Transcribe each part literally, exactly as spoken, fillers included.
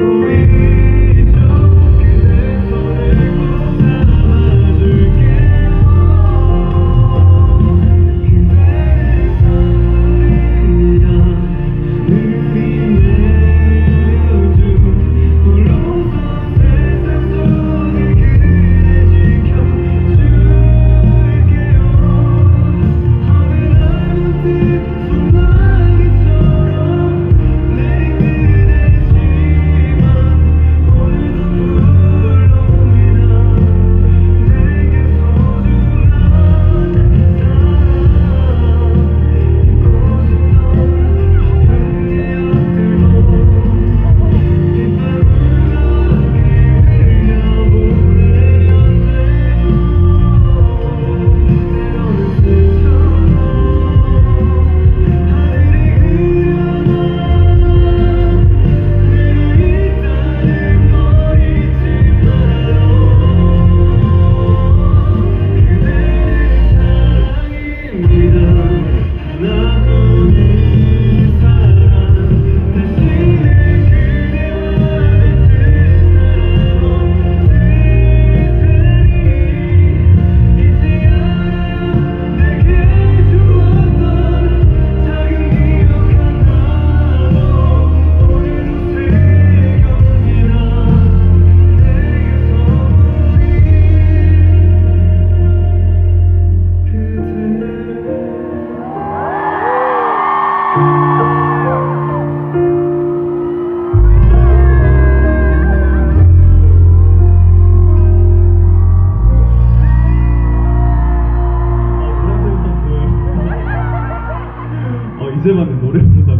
이제만 노래 부르다가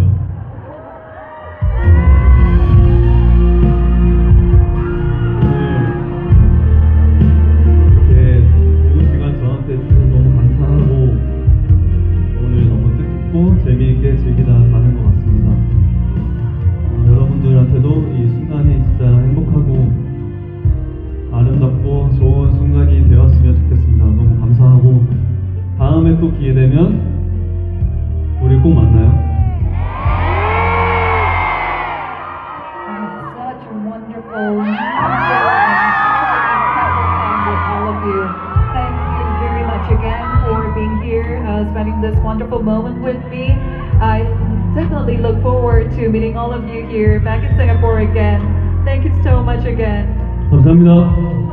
네, 이렇게 좋은 시간 저한테 주셔서 너무 감사하고 오늘 너무 뜻깊고 재미있게 즐기다 가는 것 같습니다. 어, 여러분들한테도 이 순간이 진짜 행복하고 아름답고 좋은 순간이 되었으면 좋겠습니다. 너무 감사하고 다음에 또 기회 되면 우리 꼭 만나요. Such a wonderful, wonderful time with all of you. Thank you very much again for being here, uh, spending this wonderful moment with me. I definitely look forward to meeting all of you here back in Singapore again. Thank you so much again. 감사합니다.